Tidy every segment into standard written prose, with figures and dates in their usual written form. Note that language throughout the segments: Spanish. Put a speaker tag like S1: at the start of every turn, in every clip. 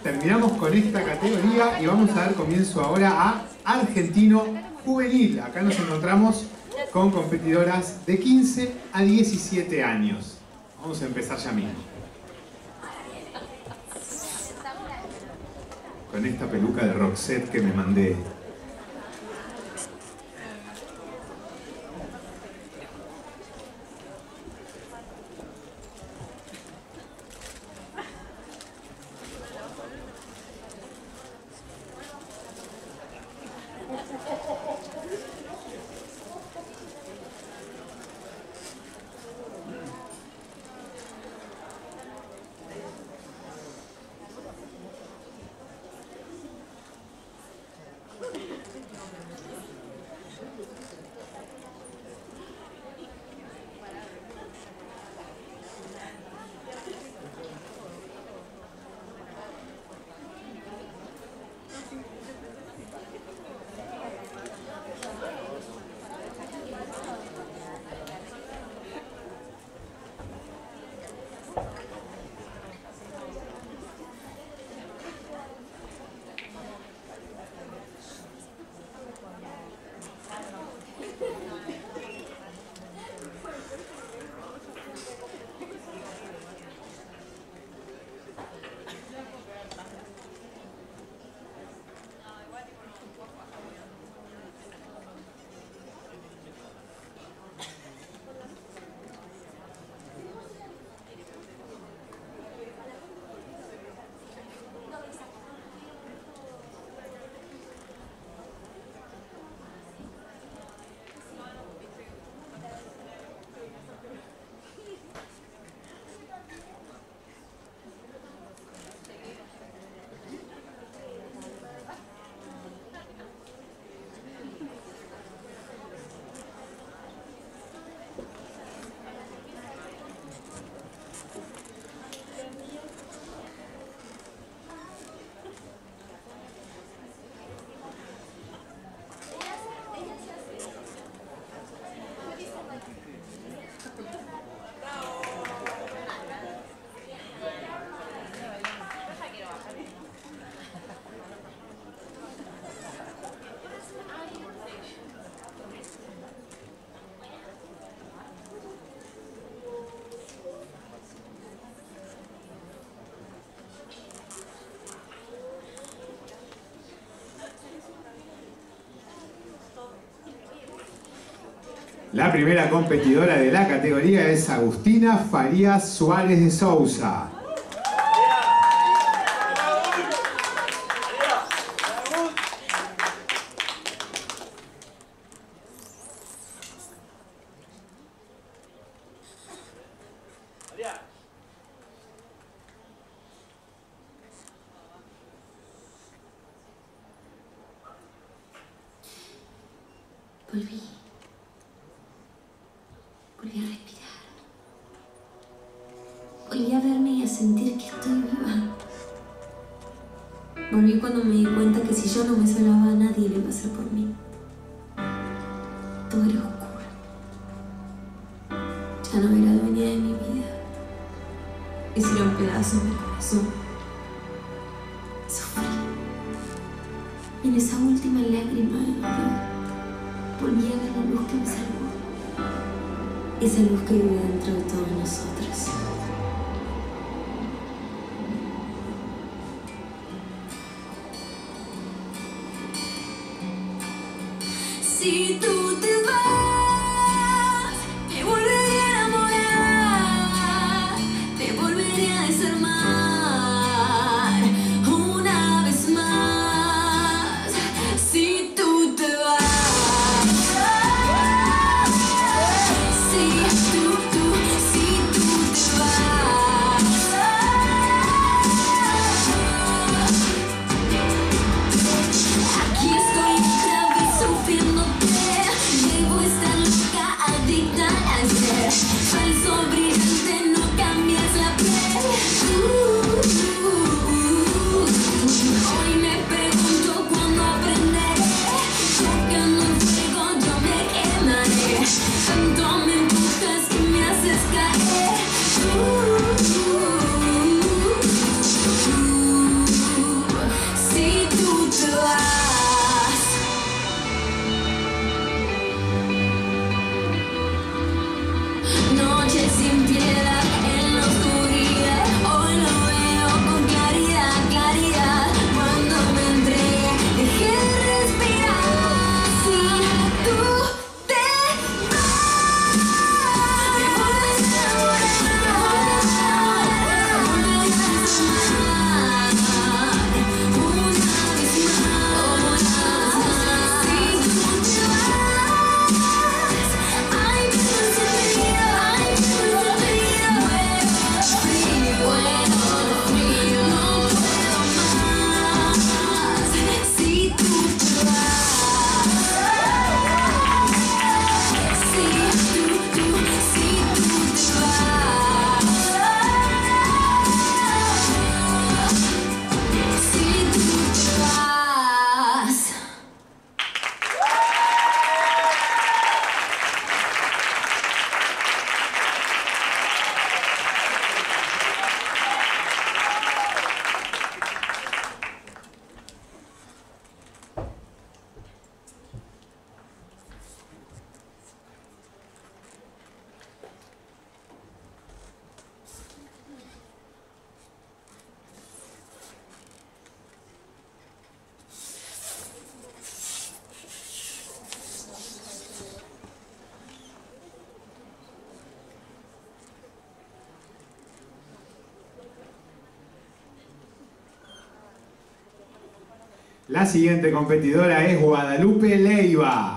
S1: terminamos con esta categoría y vamos a dar comienzo ahora a Argentino Juvenil. Acá nos encontramos con competidoras de 15 a 17 años. Vamos a empezar ya mismo. Con esta peluca de Roxette que me mandé. La primera competidora de la categoría es Agustina Farías Suárez de Sousa.
S2: Volví a respirar. Volví a verme y a sentir que estoy viva. Volví cuando me di cuenta que si yo no me salvaba, nadie lo iba a hacer por mí. Todo era oscuro. Ya no era dueña de mi vida. Hicieron pedazos mi corazón. Sufrí. Y en esa última lágrima de dolor, volví a ver la luz que me salvó. Esa luz que vive dentro de todos nosotros. Si tú te vas, me volveré a enamorar, te volveré a desarmar una vez más. Si tú te vas. Aquí estoy otra vez sufriéndote.
S1: La siguiente competidora es Guadalupe Leiva.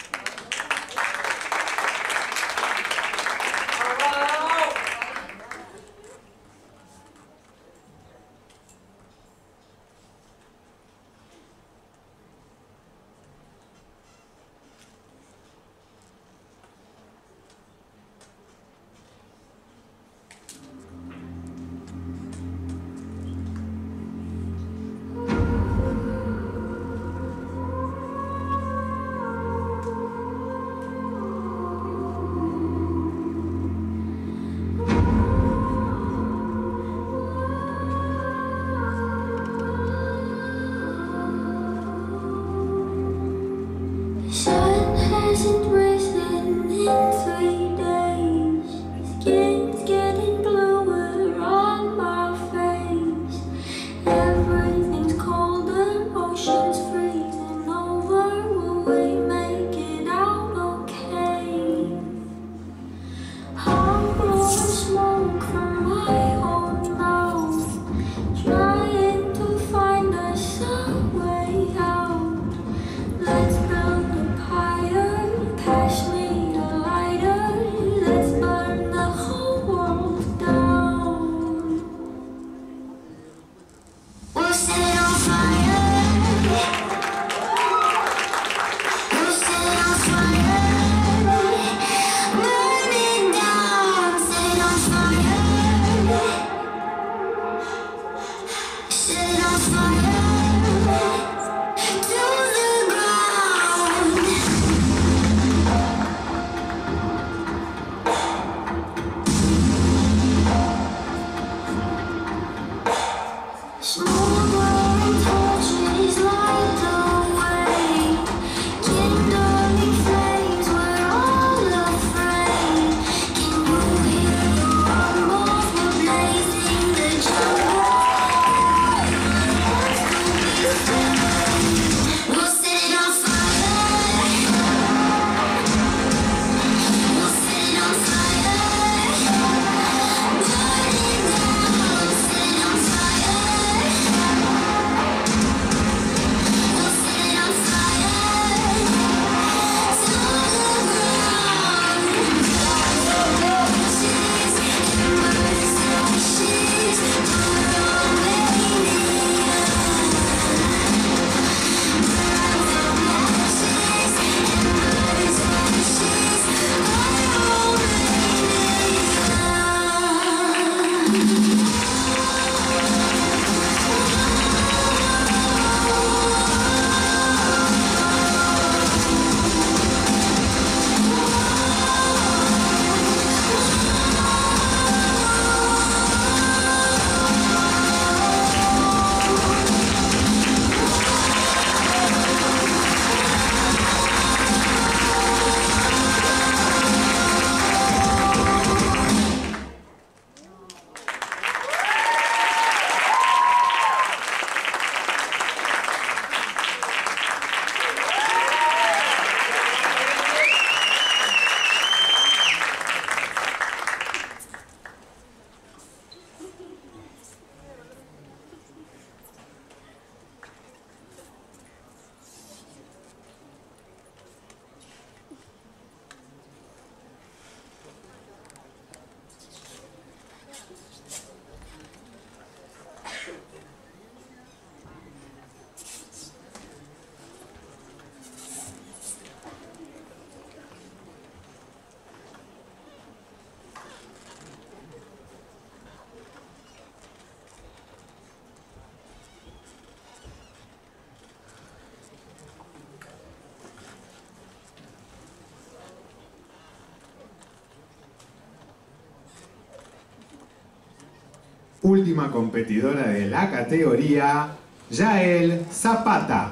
S1: Última competidora de la categoría, Yael Zapata.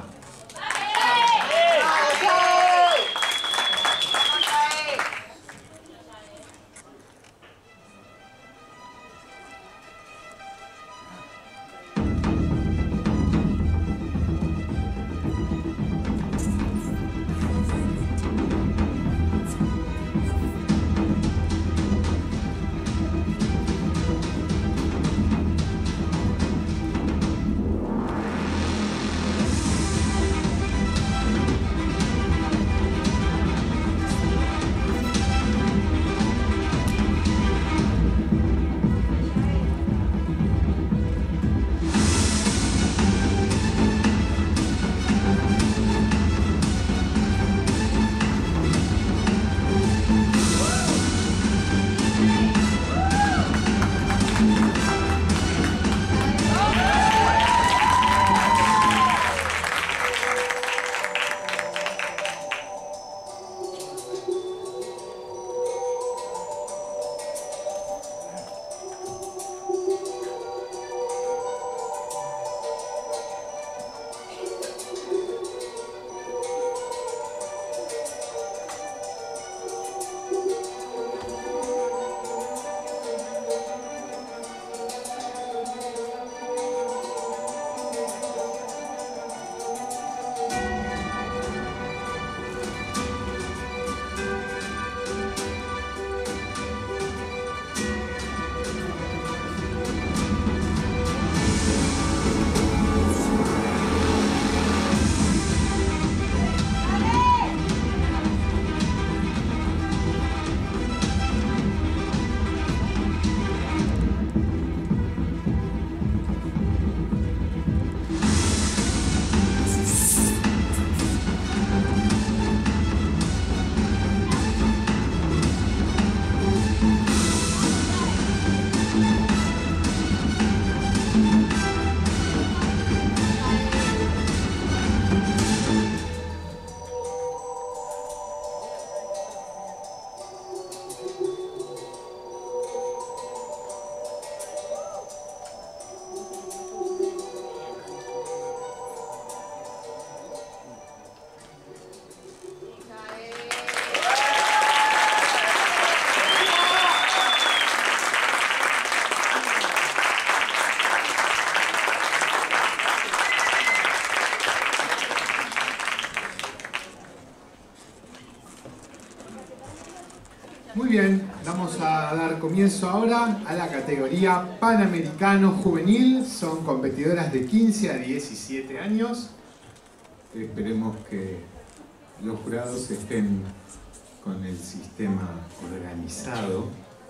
S1: Muy bien, vamos a dar comienzo ahora a la categoría Panamericano Juvenil. Son competidoras de 15 a 17 años. Esperemos que los jurados estén con el sistema organizado.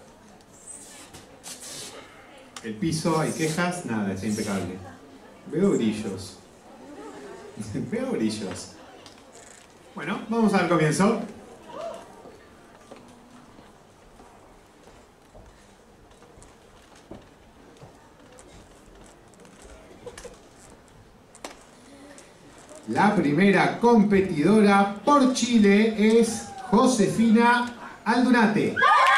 S1: El piso, ¿hay quejas? Nada, está impecable. Veo brillos. Veo brillos. Bueno, vamos a dar comienzo. La primera competidora por Chile es Josefina Aldunate.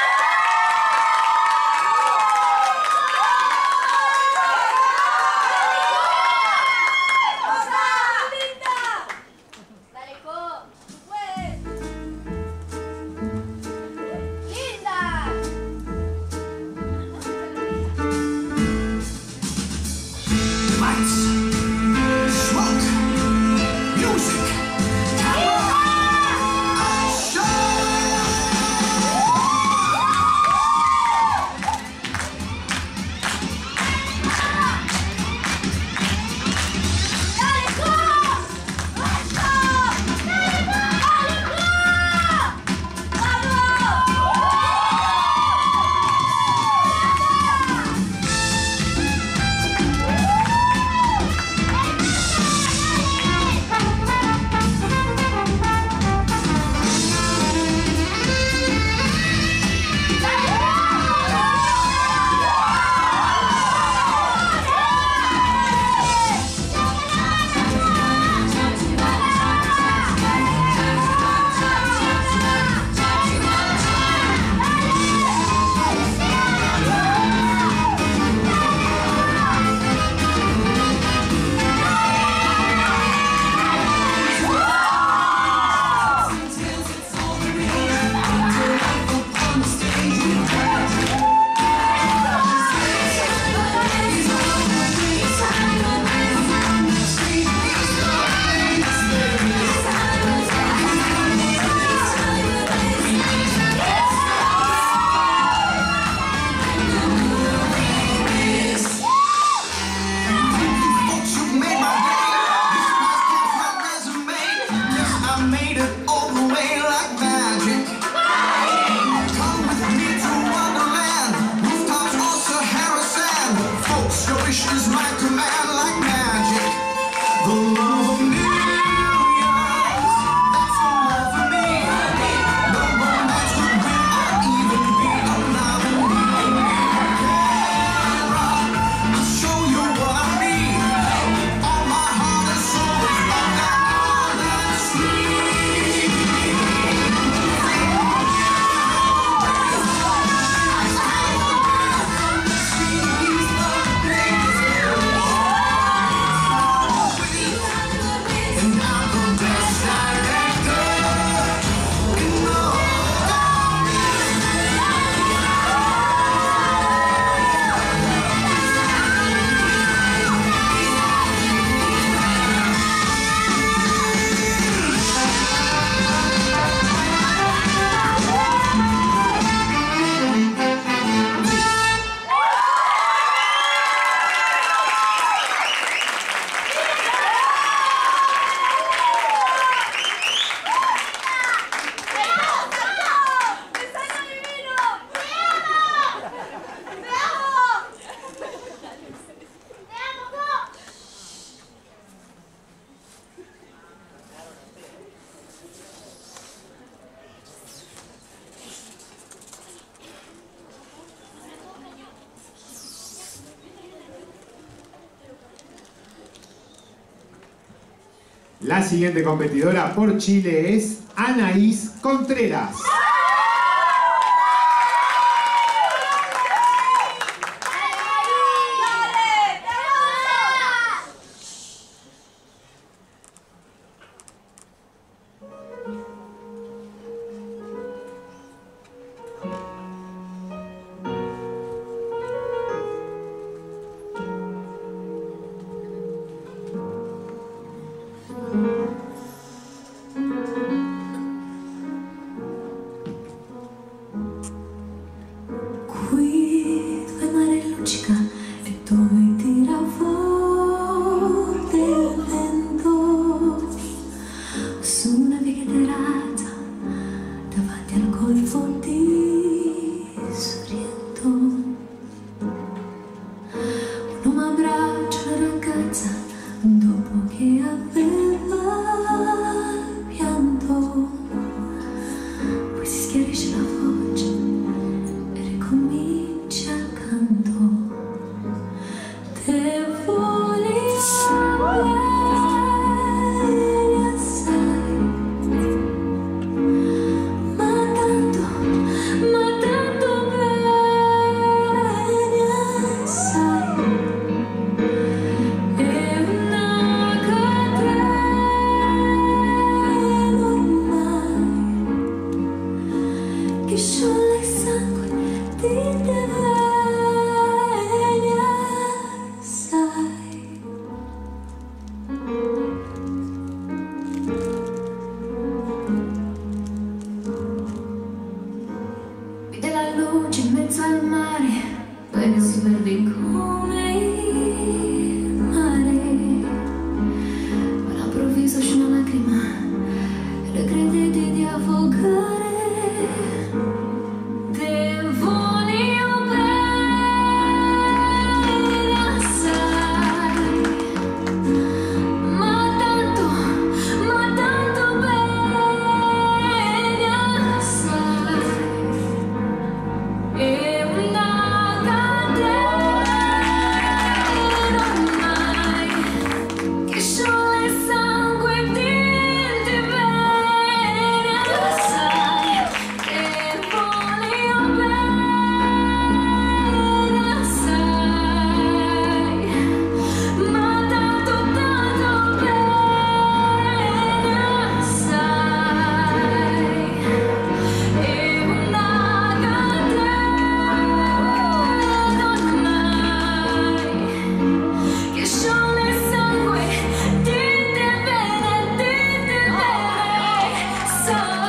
S1: La siguiente competidora por Chile es Anaís Contreras.
S2: volti sorriendo. Un uomo abbraccia una ragazza dopo che aveva pianto. Poi si schiarisce la voce e ricomincia il canto. Te volevo bene assai, ma tanto bene assai. È una catena ormai che scioglie il sangue di te bene assai. Vede la luce in mezzo al mare, poi che si perde come il mare. Ma all'improvviso c'è una lacrima e le crede di affogare. Te volevo bene assai, ma tanto bene assai. È una catena ormai che scioglie il sangue di te bene assai. Te volevo bene assai, ma tanto bene assai. È una catena ormai che scioglie il sangue di te bene assai.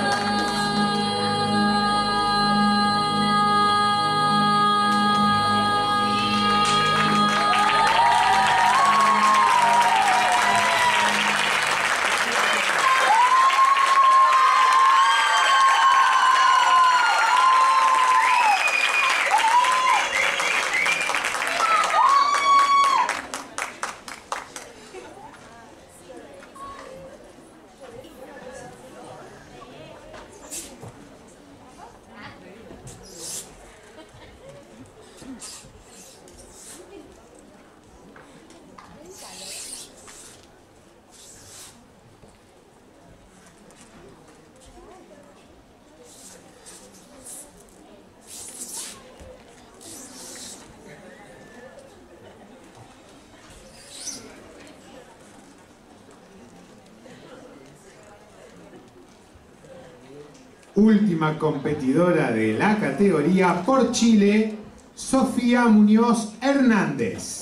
S1: Última competidora de la categoría por Chile, Sofía Muñoz Hernández.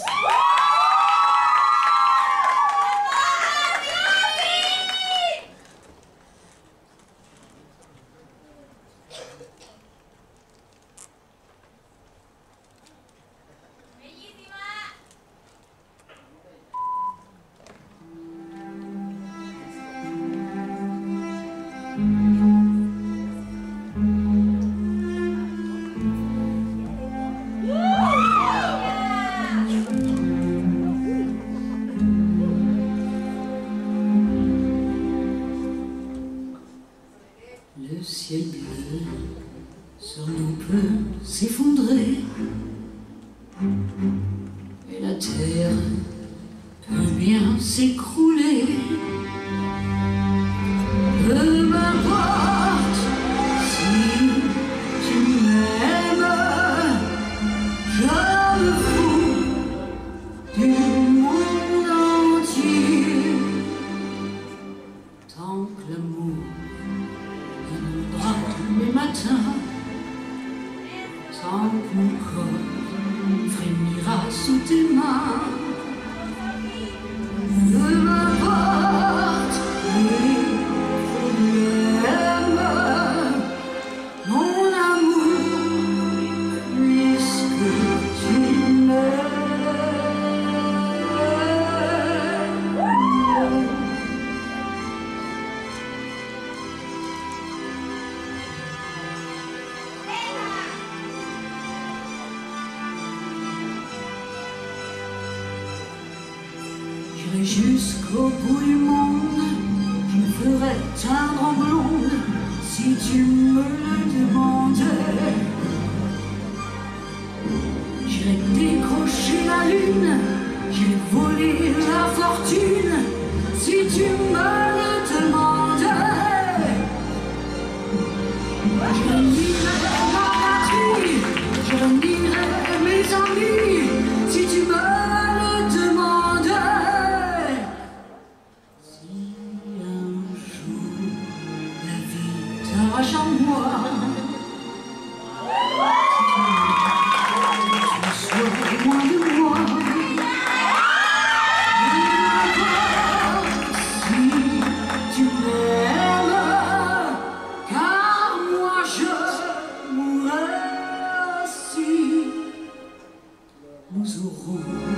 S2: Le ciel bleu sur nous peut s'effondrer et la terre peut bien s'écrouler. Peu m'importe si tu m'aimes, je me fous du monde entier tant que l'amour inondera tous mes matins, tant que mon corps frémira sous tes mains. Peu m'importe les problèmes, mon amour, puisque tu m'aimes.
S3: J'irai jusqu'au bout du monde, je me ferai teindre en blonde si tu me le demandais. J'irai décrocher la lune, j'irai voler la fortune si tu me le demandais. Je nierai ma patrie, je nierai mes amis si tu me le demandais. Si un jour la vie t'arrache à moi, si tu sois loin de moi, si tu m'aimes, car moi je mourrai si nous aurons